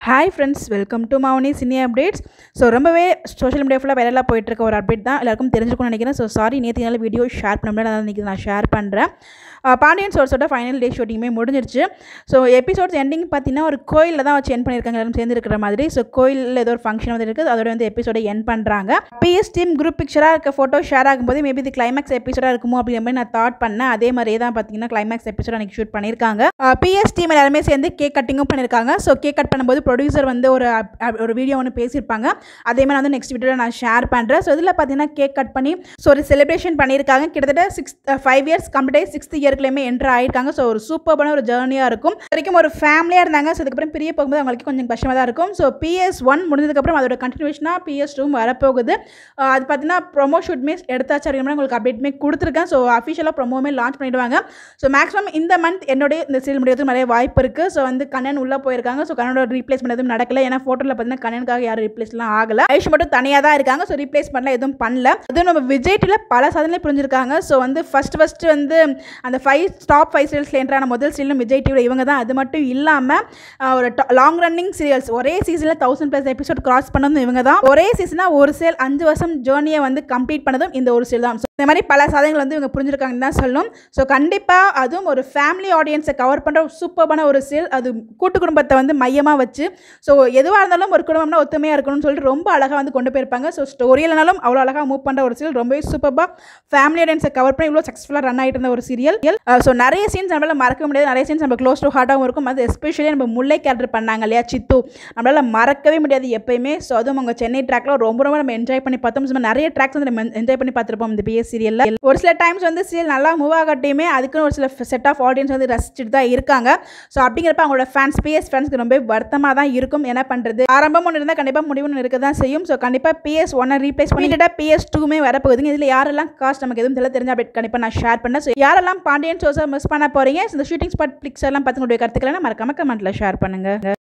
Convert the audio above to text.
Hi friends, welcome to Mauni Cine Updates. So ரொம்பவே social media ஃபுல்லாக வைரலாக போயிட்டுருக்க ஒரு அப்டேட் தான் எல்லாருக்கும் தெரிஞ்சுக்கணும்னு நினைக்கிறேன். ஸோ சாரி நேற்று நாள் வீடியோ ஷேர் பண்ண முடியல, அதனால் நான் ஷேர் பண்ணுறேன். பாண்டியன் சோர்ஸோட ஃபைனல் டே ஷூட்டிங்குமே முடிஞ்சிருச்சு. ஸோ எபிசோட்ஸ் எண்டிங் பார்த்தீங்கன்னா ஒரு கோயிலில் தான் வச்சு என் பண்ணியிருக்காங்க, எல்லாரும் சேர்ந்து இருக்கிற மாதிரி. ஸோ கோயிலில் ஏதோ ஒரு ஃபங்க்ஷன் வந்து இருக்குது, அதோட வந்து எபிசோடை என் பண்ணுறாங்க. பிஎஸ் டீம் குரூப் பிக்சராக இருக்க ஃபோட்டோ ஷேர் ஆகும்போது மேபி இது கிளைமேக்ஸ் எபிசோடாக இருக்குமோ அப்படிங்கிற மாதிரி நான் தாட் பண்ணேன். அதே மாதிரியே தான் பார்த்தீங்கன்னா கிளைமேக்ஸ் எபிசோட அன்றைக்கி ஷூட் பண்ணியிருக்காங்க. பிஎஸ் டீம் எல்லாருமே சேர்ந்து கேக் கட்டிங்கும் பண்ணியிருக்காங்க. ஸோ கேக் கட் பண்ணும்போது ப்ரொடியூசர் வந்து ஒரு வீடியோ ஒன்று பேசியிருப்பாங்க. அதே மாதிரி வந்து நெக்ஸ்ட் வீடியோவில் நான் ஷேர் பண்ணுறேன். ஸோ இதில் பார்த்தீங்கன்னா கேக் கட் பண்ணி ஸோ ஒரு செலிப்ரேஷன் பண்ணியிருக்காங்க. கிட்டத்தட்ட 5 இயர்ஸ் கம்ப்ளீட் 6th இயர்க்குள்ளேயுமே என்ட்ரு ஆகிருக்காங்க. ஸோ ஒரு சூப்பரான ஒரு ஜேர்னியாக இருக்கும். வரைக்கும் ஒரு ஃபேமிலியாக இருந்தாங்க. ஸோ அதுக்கப்புறம் பிரிய போகும்போது அவங்களுக்கு கொஞ்சம் கஷ்டமாக தான் இருக்கும். ஸோ PS1 முடிஞ்சதுக்கப்புறம் அதோட கண்டினியூஷனாக PS2 வரப்போகுது. அது பார்த்தீங்கன்னா ப்ரொமோ ஷூட்மே எடுத்தாச்சு அப்படிங்கிற உங்களுக்கு அப்டேட்மே கொடுத்துருக்கேன். ஸோ அஃபிஷியலாக ப்ரொமோமே லான்ச் பண்ணிவிடுவாங்க. ஸோ மேக்ஸிமம் இந்த மந்த் என்னுடைய இந்த சீரியல் முடியறதுக்கு நிறைய வாய்ப்பு இருக்குது. ஸோ வந்து கண்ணன் உள்ளே போயிருக்காங்க. ஸோ கண்ணனோட ரீப்ளேஸ்மெண்ட் எதுவும் நடக்கல. ஏன்னா ஃபோட்டோவில் பார்த்தீங்கன்னா கண்ணனுக்காக யாரும் ரீப்ளேஸ்லாம் ஆகலை. ஐஷ் மட்டும் தனியாக தான் இருக்காங்க. ஸோ ரீப்ளேஸ் பண்ணலாம் எதுவும் பண்ணல. அதுவும் நம்ம விஜய் டிவியில் பல சாதனை புரிஞ்சிருக்காங்க. ஸோ வந்து ஃபர்ஸ்ட் வந்து அந்த டாப் 5 சீரியல்ஸில் என்ட்ரான முதல் சீரியலும் விஜய் டிவியில் இவங்க தான். அது மட்டும் இல்லாமல் ஒரு லாங் ரன்னிங் சீரியல்ஸ் ஒரே சீசனில் 1000+ எபிசோட் கிராஸ் பண்ணதும் இவங்க தான். ஒரே சீசனாக ஒரு சீரியல் 5 வருஷம் ஜேர்னியை வந்து கம்ப்ளீட் பண்ணதும் இந்த ஒரு சீரியல் தான். இந்த மாதிரி பல சாதனைகள் வந்து இவங்க புரிஞ்சிருக்காங்கன்னு தான் சொல்லணும். ஸோ கண்டிப்பாக அதுவும் ஒரு ஃபேமிலி ஆடியன்ஸை கவர் பண்ணுற சூப்பரான ஒரு சீரியல். அது கூட்டு குடும்பத்தை வந்து மையமாக வச்சு ஸோ எதுவாக இருந்தாலும் ஒரு குடும்பம்னா ஒத்துமையாக இருக்கணும்னு சொல்லிட்டு ரொம்ப அழகாக வந்து கொண்டு போயிருப்பாங்க. ஸோ ஸ்டோரியிலனாலும் அவ்வளோ அழகாக மூவ் பண்ணுற ஒரு சீரியல். ரொம்பவே சூப்பராக ஃபேமிலி ஆடியன்ஸை கவர் பண்ணி இவ்வளோ சக்ஸஸ்ஃபுல்லாக ரன் ஆகிட்டு இருந்த ஒரு சீரியல். ஸோ நிறைய சீன்ஸ் நம்மளால் மறக்க முடியாது. நிறைய சீன்ஸ் நம்ம க்ளோஸ் டு ஹார்ட்டாகவும் இருக்கும். அது எஸ்பெஷலி நம்ம முல்லை கேரக்டர் பண்ணாங்க இல்லையா, சித்து, நம்மளால் மறக்கவே முடியாது எப்பயுமே. ஸோ அதுவும் அவங்க சென்னை ட்ராக்ல ரொம்ப நம்ம என்ஜாய் பண்ணி பார்த்தோம். ஸோ நிறைய ட்ராக்ஸ் வந்து நம்ம என்ஜாய் பண்ணி பார்த்துருப்போம் இந்த PS சீரியலில். ஒரு சில டைம்ஸ் வந்து சீரியல் நல்லா மூவ் ஆகட்டையுமே அதுக்குன்னு ஒரு சில செட் ஆஃப் ஆடியன்ஸ் வந்து ரசிச்சுட்டு தான் இருக்காங்க. ஸோ அப்படிங்கிறப்ப அவங்களோட PS ஃபேன்ஸ்க்கு ரொம்ப வருத்தமாக தான் இருக்கும். என்ன பண்ணுறது, ஆரம்பம் ஒன்று இருந்தால் கண்டிப்பாக முடிவுன்னு இருக்க தான் செய்யும். ஸோ கண்டிப்பாக PS1 ரீப்ளேஸ் பண்ணிட்டு PS2மே வரப்போகுதுங்க. இதில் யாரெல்லாம் காஸ்ட் நமக்கு எதுவும் தெரிஞ்ச அப்டேட் கண்டிப்பாக நான் ஷேர் பண்ணேன். ஸோ யாரெல்லாம் பாண்டியன் ஷோஸை மிஸ் பண்ண போகிறீங்க, இந்த ஷூட்டிங் ஸ்பாட் பிக்ஸ் எல்லாம் பார்த்து உங்களுடைய கருத்துக்களை மறக்காம கமெண்ட்டில் ஷேர் பண்ணுங்கள்.